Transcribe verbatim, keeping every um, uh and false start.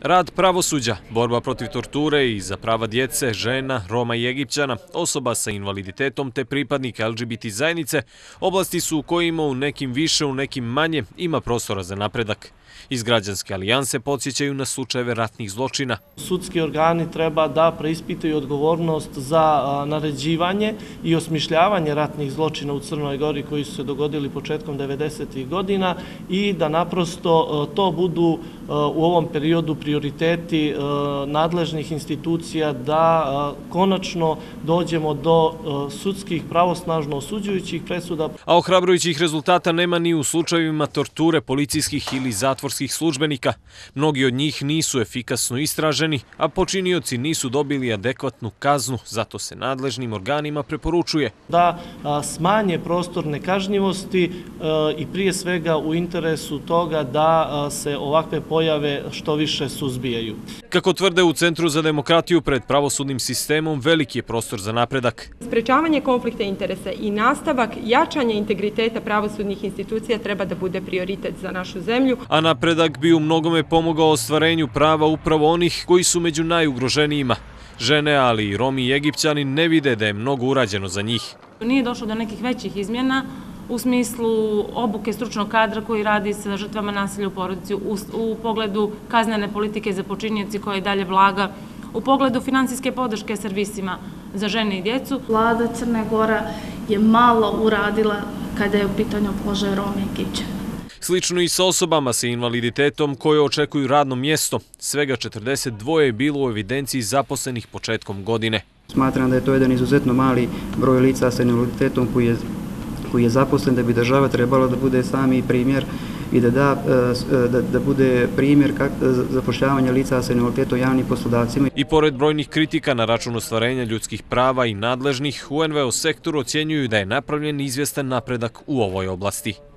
Rad pravosuđa, borba protiv torture i za prava djece, žena, Roma i Egipćana, osoba sa invaliditetom te pripadnika L G B T zajednice, oblasti su u kojima u nekim više, u nekim manje ima prostora za napredak. Iz Građanske alijanse podsjećaju na slučajeve ratnih zločina. Sudski organi treba da preispitaju odgovornost za naređivanje i osmišljavanje ratnih zločina u Crnoj Gori koji su se dogodili početkom devedesetih godina i da naprosto to budu u ovom periodu prioriteti nadležnih institucija da konačno dođemo do sudskih pravosnažno osuđujućih presuda. A ohrabrujućih rezultata nema ni u slučajevima torture policijskih ili zatvorskih službenika. Mnogi od njih nisu efikasno istraženi, a počinioci nisu dobili adekvatnu kaznu, zato se nadležnim organima preporučuje da smanje prostor nekažnjivosti i prije svega u interesu toga da se ovakve pojave što više suzbijaju. Kako tvrde u Centru za demokratiju, pred pravosudnim sistemom veliki je prostor za napredak. Sprečavanje konflikta interesa i nastavak jačanja integriteta pravosudnih institucija treba da bude prioritet za našu zemlju. A napredak bi u mnogome pomogao ostvarenju prava upravo onih koji su među najugroženijima. Žene, ali i Romi i Egipćani ne vide da je mnogo urađeno za njih. Nije došlo do nekih većih izmjena u smislu obuke stručnog kadra koji radi sa žrtvama nasilja u porodici, u pogledu kaznene politike za počinioci koja je dalje blaga, u pogledu finansijske podrške servisima za žene i djecu. Vlada Crne Gore je malo uradila kada je u pitanju položaj Roma i Egipćana. Slično i sa osobama sa invaliditetom koje očekuju radno mjesto. Svega četrdeset dvoje je bilo u evidenciji zaposlenih početkom godine. Smatram da je to jedan izuzetno mali broj lica sa invaliditetom koji je, koji je zaposlen, da bi država trebalo da bude sami primjer i da, da, da, da bude primjer kak, zapošljavanja lica sa invaliditetom javnim poslodavcima. I pored brojnih kritika na račun ostvarenja ljudskih prava i nadležnih, u N V O sektoru ocjenjuju da je napravljen izvjestan napredak u ovoj oblasti.